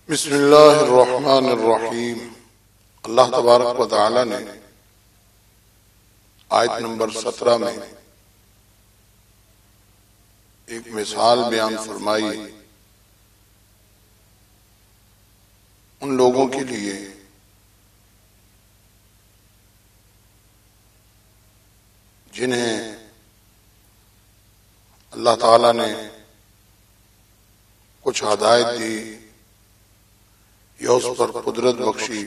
بسم اللہ الرحمن الرحیم۔ اللہ تبارک و تعالی نے آیت نمبر 17 میں ایک مثال بیان فرمائی ان لوگوں کے لیے جنہیں اللہ تعالی نے کچھ ہدایت دی یا اس پر قدرت بخشی،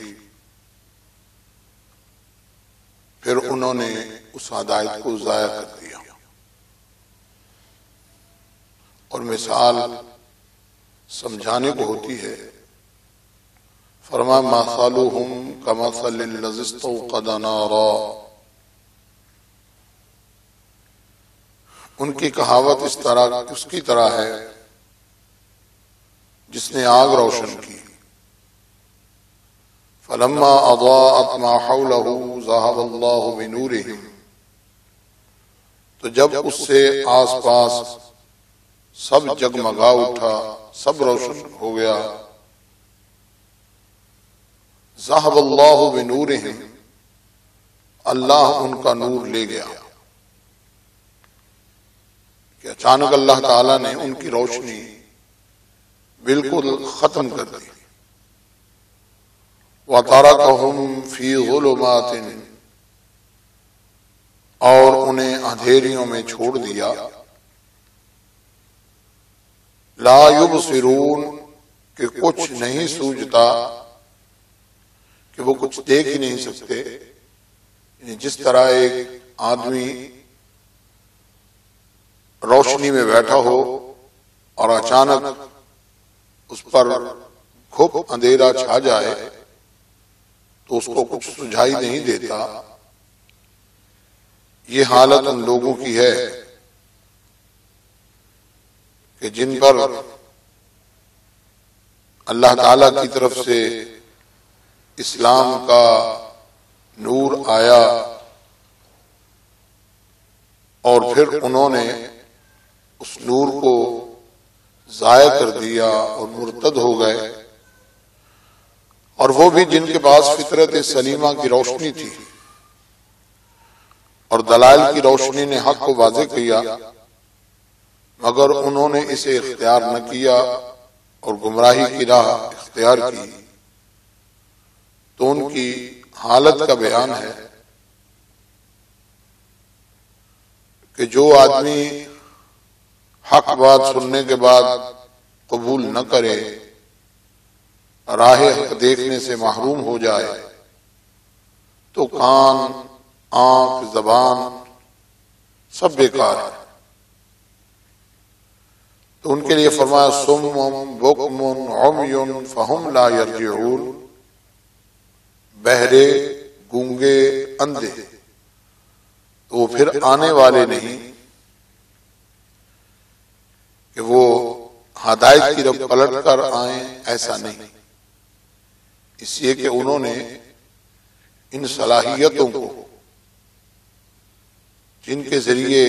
پھر انہوں نے اس ہدایت کو ضائع کر دیا۔ اور مثال سمجھانے کو ہوتی ہے۔ فرمایا مثلهم کمثل الذی استوقد نارا، ان کی کہاوت اس کی طرح ہے جس نے آگ روشن کی۔ فلما اضاءت ما حوله ذهب الله بنورهم، تو جب اس سے آس پاس سب جگمگا اٹھا، سب روشن ہو گیا۔ ذهب الله بنورهم، اللہ ان کا نور لے گیا کہ اچانک اللہ تعالی نے ان کی روشنی بالکل ختم کر دی۔ وَتَرَكَهُمْ فِي ظُلُمَاتٍ، اور انہیں اندھیریوں میں چھوڑ دیا۔ لا يبصرون، کہ کچھ نہیں سوجھتا، کہ وہ کچھ دیکھ ہی نہیں سکتے۔ یعنی جس طرح ایک آدمی روشنی میں بیٹھا ہو اور اچانک اس پر گھپ اندھیرا چھا جائے تو اس کو کچھ سجھائی نہیں دیتا، یہ حالت ان لوگوں کی ہے کہ جن پر اللہ تعالی کی طرف سے اسلام کا نور آیا اور پھر انہوں نے اس نور کو ضائع کر دیا اور مرتد ہو گئے۔ اور وہ بھی جن کے پاس فطرت سلیمہ کی روشنی تھی اور دلائل کی روشنی نے حق کو واضح کیا، مگر انہوں نے اسے اختیار نہ کیا اور گمراہی کی راہ اختیار کی، تو ان کی حالت کا بیان ہے کہ جو آدمی حق بات سننے کے بعد قبول نہ کرے، راہ حق دیکھنے سے محروم ہو جائے، تو کان، آنکھ، زبان سب بیکار ہے۔ تو ان کے لیے فرمایا صم بکم عمی فہم لا یرجعون، بہرے، گونگے، اندھے، تو وہ پھر آنے والے نہیں کہ وہ ہدایت کی طرف پلٹ کر آئیں، ایسا نہیں، اس لیے کہ انہوں نے ان صلاحیتوں کو جن کے ذریعے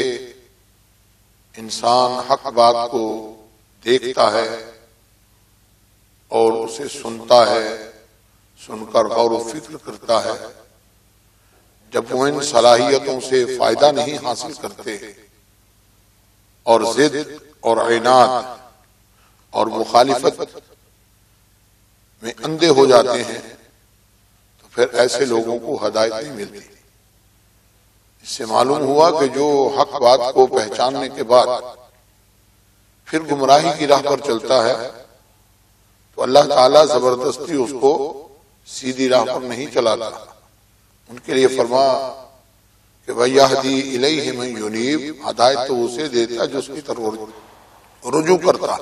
انسان حق بات کو دیکھتا ہے اور اسے سنتا ہے، سن کر غور و فکر کرتا ہے، جب وہ ان صلاحیتوں سے فائدہ نہیں حاصل کرتے اور ضد اور عناد اور مخالفت میں اندھے ہو جاتے ہیں، تو پھر ایسے لوگوں کو ہدایت نہیں ملتی۔ اس سے معلوم ہوا کہ جو حق بات کو پہچاننے کے بعد پھر گمراہی کی راہ پر چلتا ہے تو اللہ تعالیٰ زبردستی اس کو سیدھی راہ پر نہیں چلاتا۔ ان کے لیے فرما کہ وَيَهْدِي إِلَيْهِ مَن يُنِيبُ، ہدایت تو اسے دیتا جو اس کی طرف رجوع کرتا۔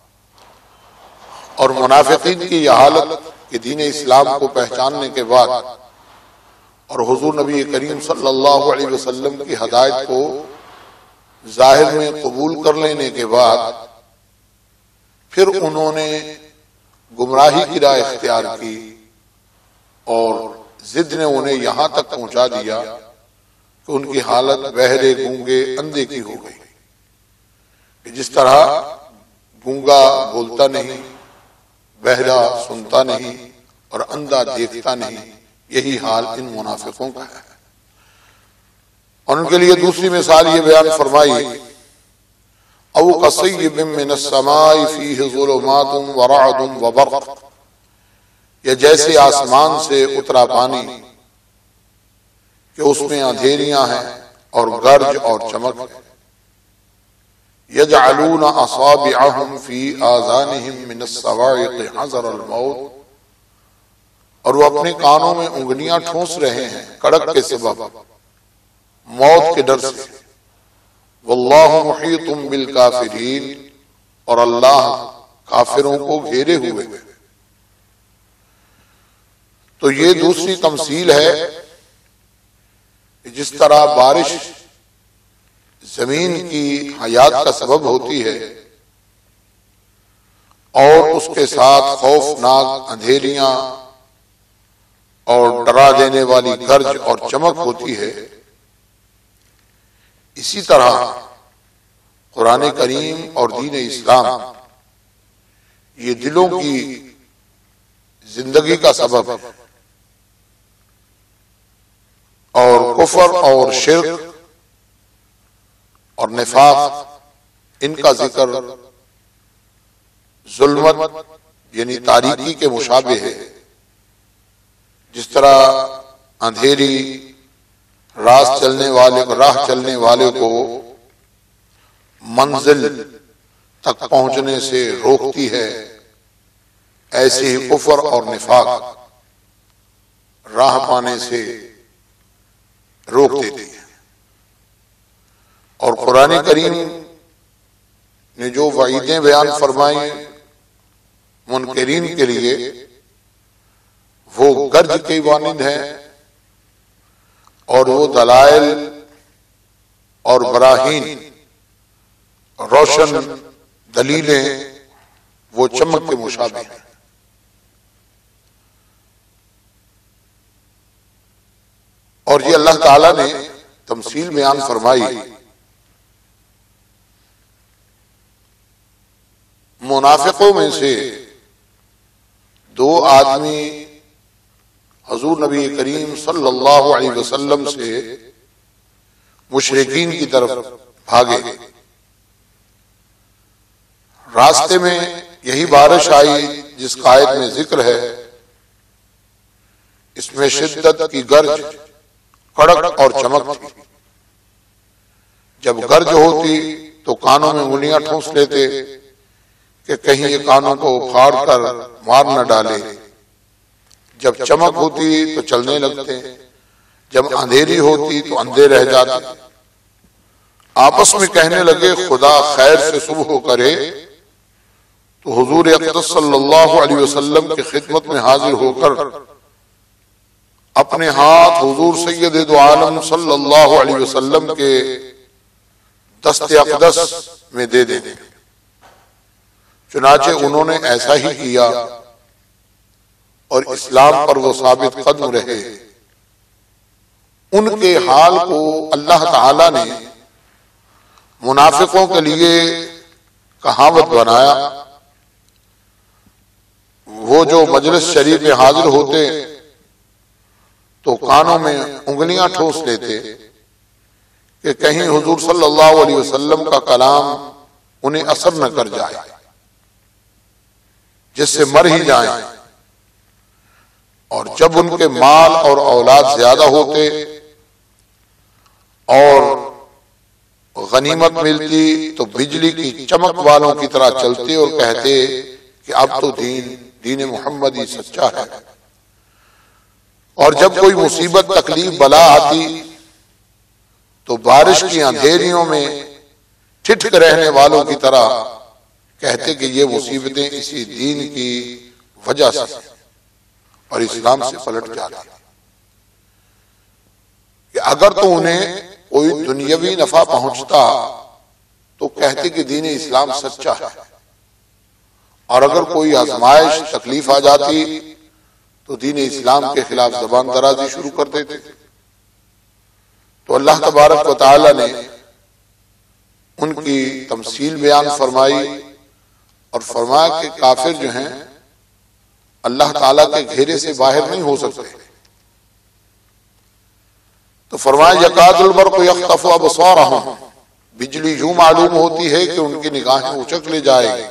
اور منافقین کی یہ حالت کہ دین اسلام کو پہچاننے کے بعد اور حضور نبی کریم صلی اللہ علیہ وسلم کی ہدایت کو ظاہر میں قبول کر لینے کے بعد پھر انہوں نے گمراہی کی راہ اختیار کی اور ضد نے انہیں یہاں تک پہنچا دیا کہ ان کی حالت بہرے، گونگے، اندھے کی ہو گئی۔ جس طرح گونگا بولتا نہیں، بہرا سنتا نہیں اور اندھا دیکھتا نہیں، یہی حال ان منافقوں کا ہے۔ اور ان کے لیے دوسری مثال یہ بیان فرمائی، او کصیب من السماء فیہ ظلمات ورعد وبرق، یا جیسے آسمان سے اترا پانی کہ اس میں اندھیریاں ہیں اور گرج اور چمک ہے، یجعلون اصابعهم فی آذانہم من الصواعق حذر الموت، اور وہ اپنے کانوں میں انگلیاں ٹھونس رہے ہیں کڑک کے سبب، موت کے ڈر سے۔ واللہ محیط بالکافرین، اور اللہ کافروں کو گھیرے ہوئے۔ تو یہ دوسری تمثیل ہے کہ جس طرح بارش زمین کی حیات کا سبب ہوتی ہے اور اس کے ساتھ خوفناک اندھیریاں اور ڈرا دینے والی گرج اور چمک ہوتی ہے، اسی طرح قرآن کریم اور دین اسلام یہ دلوں کی زندگی کا سبب، اور کفر اور شرک اور نفاق ان کا ذکر ظلمت یعنی تاریکی کے مشابہ ہے۔ جس طرح اندھیری راہ چلنے والے کو منزل تک پہنچنے سے روکتی ہے، ایسے ہی کفر اور نفاق راہ پانے سے روک دیتی ہے۔ اور قرآن کریم نے جو وعیدیں بیان فرمائی منکرین کے لیے، وہ گرج کی مانند ہیں، اور وہ دلائل اور براہین روشن دلیلیں وہ چمک کے مشابہ ہیں۔ اور یہ اللہ تعالیٰ نے تمثیل بیان فرمائی منافقوں میں سے دو آدمی حضور نبی کریم صلی اللہ علیہ وسلم سے مشرکین کی طرف بھاگے۔ راستے میں یہی بارش آئی جس کا آیت میں ذکر ہے، اس میں شدت کی گرج، کڑک اور چمک تھی۔ جب گرج ہوتی تو کانوں میں انگلیاں ٹھونس لیتے کہ کہیں یہ کانوں کو پھاڑ کر مار نہ ڈالے۔ جب چمک ہوتی تو چلنے لگتے، جب اندھیری ہوتی تو اندھے رہ جاتے۔ آپس میں کہنے لگے خدا خیر سے صبح کرے تو حضور اقدس صلی اللہ علیہ وسلم کی خدمت میں حاضر ہو کر اپنے ہاتھ حضور سید دو عالم صلی اللہ علیہ وسلم کے دست اقدس میں دے دیں۔ چنانچہ انہوں نے ایسا ہی کیا اور اسلام پر وہ ثابت قدم رہے۔ ان کے حال کو اللہ تعالی نے منافقوں کے لیے کہاوت بنایا۔ وہ جو مجلس شریف میں حاضر ہوتے تو کانوں میں انگلیاں ٹھونس لیتے کہ کہیں حضور صلی اللہ علیہ وسلم کا کلام انہیں اثر نہ کر جائے، جس سے مر ہی جائیں۔ اور جب ان کے مال اور اولاد زیادہ ہوتے اور غنیمت ملتی تو بجلی کی چمک والوں کی طرح چلتے اور کہتے کہ اب تو دین محمدی سچا ہے۔ اور جب کوئی مصیبت تکلیف بلا آتی تو بارش کی اندھیریوں میں ٹھٹک رہنے والوں کی طرح کہتے کہ یہ مصیبتیں اسی دین کی وجہ سے اور اسلام سے پلٹ جاتے۔ کہ اگر تو انہیں کوئی دنیاوی نفع پہنچتا تو کہتے کہ دین اسلام سچا ہے، اور اگر کوئی آزمائش تکلیف آ جاتی تو دین اسلام کے خلاف زبان درازی شروع کر دیتے۔ تو اللہ تبارک و تعالی نے ان کی تمثیل بیان فرمائی اور فرمایا کہ کافر جو ہیں اللہ تعالیٰ کے گھیرے سے باہر نہیں ہو سکتے۔ تو فرمایا یکاد البرق یخطف ابصارہم، بجلی یوں معلوم ہوتی ہے کہ ان کی نگاہیں اچک لے جائے گی۔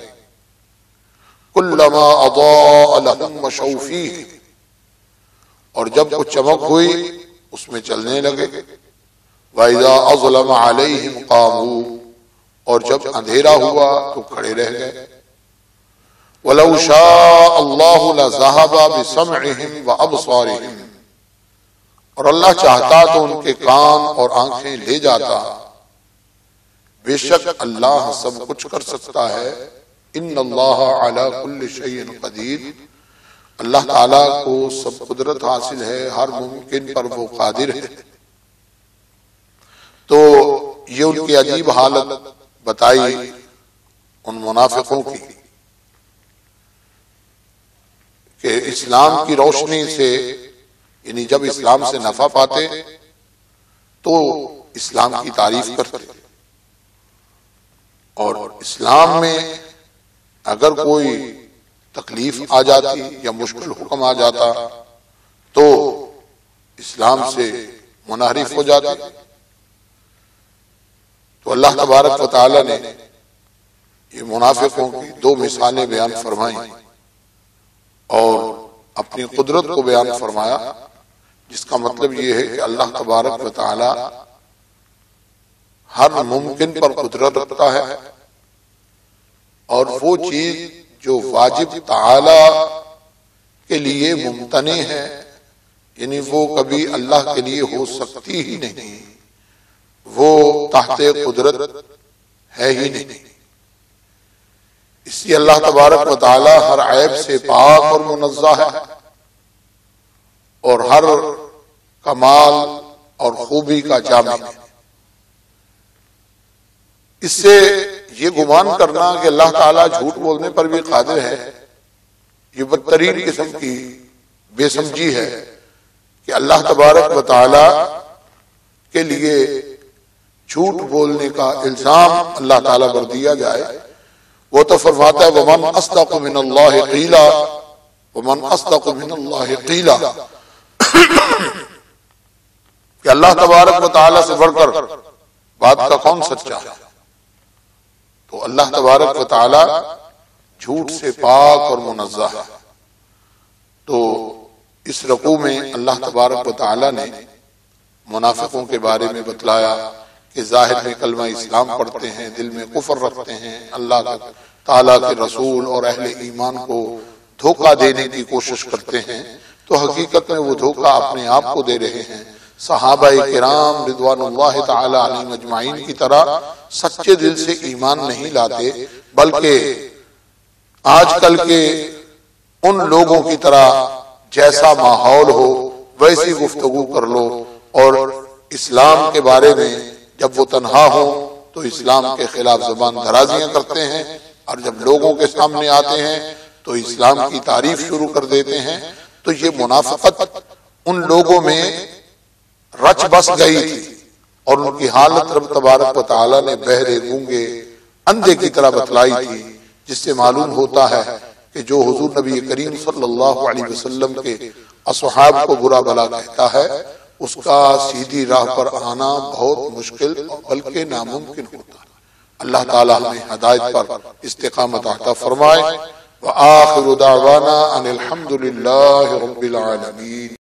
کلما اضاء لہم مشوا فیہ، اور جب کچھ چمک ہوئی اس میں چلنے لگے۔ وَإِذَا أَظْلَمَ عَلَيْهِمْ قَامُوا، اور جب اندھیرا ہوا تو کھڑے رہ گئے۔ وَلَوْ شَاءَ اللَّهُ لَذَهَبَ بِسَمْعِهِمْ وَأَبْصَارِهِمْ، اور اللہ چاہتا تو ان کے کان اور آنکھیں لے جاتا۔ بے شک اللہ سب کچھ کر سکتا ہے۔ ان اللہ علی کل شیء قدیر، اللہ تعالیٰ کو سب قدرت حاصل ہے، ہر ممکن پر وہ قادر ہے۔ تو یہ ان کی عجیب حالت بتائی ان منافقوں کی کہ اسلام کی روشنی سے، یعنی جب اسلام سے نفع پاتے تو اسلام کی تعریف کرتے، اور اسلام میں اگر کوئی تکلیف آ جاتی یا مشکل حکم آ جاتا تو اسلام سے منحرف ہو جاتے۔ تو اللہ تبارک و تعالی نے یہ منافقوں کی دو مثالیں بیان فرمائیں اور اپنی قدرت کو بیان فرمایا، جس کا مطلب یہ ہے کہ اللہ تبارک و تعالی ہر ممکن پر قدرت رکھتا ہے، اور وہ چیز جو واجب تعالی کے لیے ممتنع ہے، یعنی وہ کبھی اللہ کے لیے ہو سکتی ہی نہیں، وہ تحت قدرت ہے ہی نہیں۔ اس لیے اللہ تبارک و تعالی ہر عیب سے پاک اور منزہ ہے، اور ہر کمال اور خوبی کا جامع ہے۔ اس سے یہ گمان کرنا کہ اللہ تعالیٰ جھوٹ بولنے پر بھی قادر ہے، یہ بدترین قسم کی بے سمجھی ہے کہ اللہ تبارک و تعالیٰ کے لیے جھوٹ بولنے کا الزام اللہ تعالیٰ پر دیا جائے۔ وہ تو فرماتا ہے وَمَنْ أَصْدَقُ مِنَ اللَّهِ قِيلًا، وَمَنْ أَصْدَقُ مِنَ اللَّهِ قِيلًا، کہ اللہ تبارک و تعالیٰ سے بڑھ کر بات کا کون سچا ہے؟ تو اللہ تبارک و تعالی جھوٹ سے پاک اور منزہ ہے۔ تو اس رکوع میں اللہ تبارک و تعالی نے منافقوں کے بارے میں بتلایا کہ ظاہر میں کلمہ اسلام پڑھتے ہیں، دل میں کفر رکھتے ہیں، اللہ تعالیٰ کے رسول اور اہل ایمان کو دھوکہ دینے کی کوشش کرتے ہیں، تو حقیقت میں وہ دھوکہ اپنے آپ کو دے رہے ہیں۔ صحابہ کرام رضوان اللہ تعالی علیہم اجمعین کی طرح سچے دل سے ایمان نہیں لاتے، بلکہ آج کل کے ان لوگوں کی طرح جیسا ماحول ہو ویسی گفتگو کر لو، اور اسلام کے بارے میں جب وہ تنہا ہو تو اسلام کے خلاف زبان درازیاں کرتے ہیں، اور جب لوگوں کے سامنے آتے ہیں تو اسلام کی تعریف شروع کر دیتے ہیں۔ تو یہ منافقت ان لوگوں میں رچ بس گئی تھی، اور ان کی حالت رب تبارک و تعالی نے بہرے گونگے اندھے کی طرح بتلائی تھی، جس سے معلوم ہوتا ہے کہ جو حضور نبی کریم صلی اللہ علیہ وسلم کے اصحاب کو برا بھلا کہتا ہے، اس کا سیدھی راہ پر آنا بہت مشکل بلکہ ناممکن ہوتا ہے۔ اللہ تعالی ہمیں ہدایت پر استقامت عطا فرمائے۔ وآخر دعوانا ان الحمد للہ رب العالمین۔